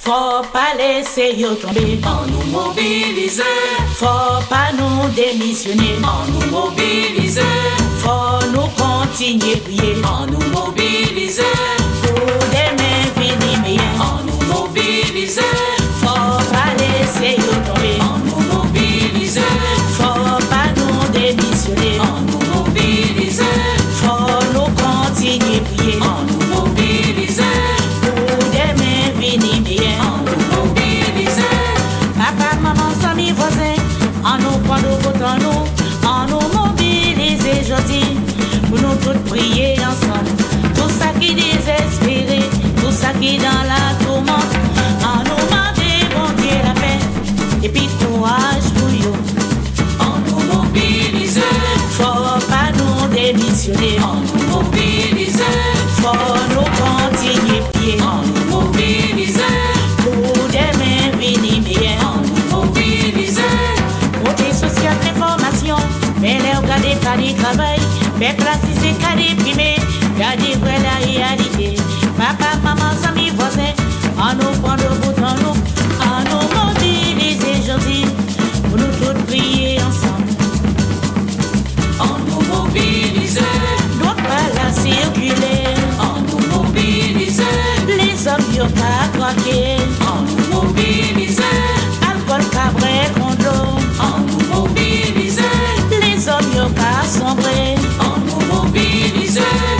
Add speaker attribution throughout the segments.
Speaker 1: Faut pas laisser yo tomber.
Speaker 2: On nous mobilise.
Speaker 1: Faut pas nous démissionner.
Speaker 2: On nous mobilise.
Speaker 1: Faut nous continuer prier.
Speaker 2: On nous mobilise.
Speaker 1: Pour demain venir meilleur.
Speaker 2: On nous mobilise.
Speaker 1: Faut pas laisser yo tomber.
Speaker 2: On nous mobilise.
Speaker 1: Faut pas nous démissionner.
Speaker 2: On nous mobilise.
Speaker 1: Faut nous continuer prier.
Speaker 2: On nous mobilise.
Speaker 1: Pour demain venir meilleur.
Speaker 2: On nous mobilise.
Speaker 1: Papa, maman, amis, voisins, on nous prend nous pour nous, on nous mobilise aujourd'hui. Pour nous tous prier ensemble. Tout ça qui désespéré, tout ça qui dans la tourmente, on nous demande bon Dieu la paix et puis courage pour eux.
Speaker 2: On nous mobilise.
Speaker 1: Faut pas nous démissionner.
Speaker 2: On nous mobilise.
Speaker 1: Faut nous continuer prier.
Speaker 2: On nous mobilise.
Speaker 1: Pour demain venir meilleur.
Speaker 2: On nous mobilise.
Speaker 1: Côté social, l'information, mais les regarder pas du travail, mais classique qu'à déprimer, garder vrai la réalité. Papa, maman, amis, voisins, on nous prend le bout en nous, on nous mobilise aujourd'hui, pour nous tous prier ensemble.
Speaker 2: On nous mobilise.
Speaker 1: Doit pas la circuler,
Speaker 2: On nous mobilise.
Speaker 1: les hommes y'ont pas croqué,
Speaker 2: On nous mobilise.
Speaker 1: alcool, cabré, condo,
Speaker 2: On nous mobilise.
Speaker 1: les hommes y'ont pas sombré.
Speaker 2: On nous mobilise.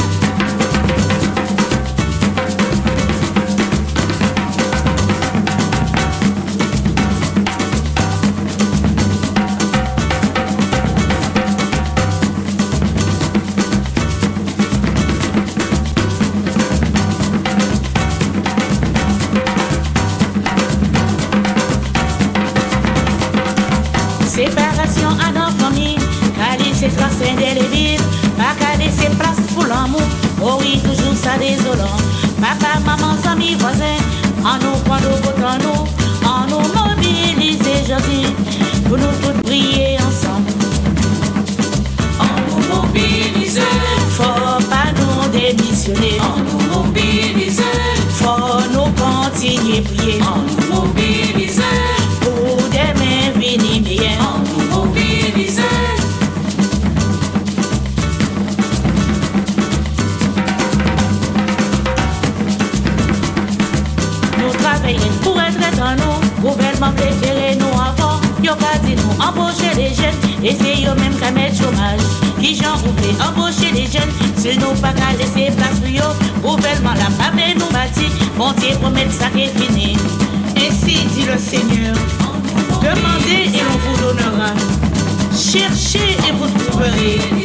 Speaker 1: Séparation à nos familles, qu'à laisser tracer indélébile, pas qu'à laisser place pour l'amour, oh oui, toujours ça désolant. Papa, maman, amis, voisins, on nous prend le bout en nous, on nous mobilise aujourd'hui, pour nous tous prier ensemble.
Speaker 2: On nous mobilise.
Speaker 1: Faut pas nous démissionner,
Speaker 2: On nous mobilise.
Speaker 1: faut nous continuer prier,
Speaker 2: On nous mobilise.
Speaker 1: pour demain venir meilleur.
Speaker 2: On nous mobilise.
Speaker 1: Nous travaillons pour être dans nous, gouvernement préféré nous avant. Yo ka dit nous embaucher les jeunes, et c'est yo même qu'à mettre chômage. Qui j'en voulais embaucher les jeunes, si nous pas qu'à laisser place pour yo, gouvernement la pas nous bâti, bon Dieu promet ça qui est fini. Ainsi dit le Seigneur, demandez et on vous donnera, cherchez et vous trouverez.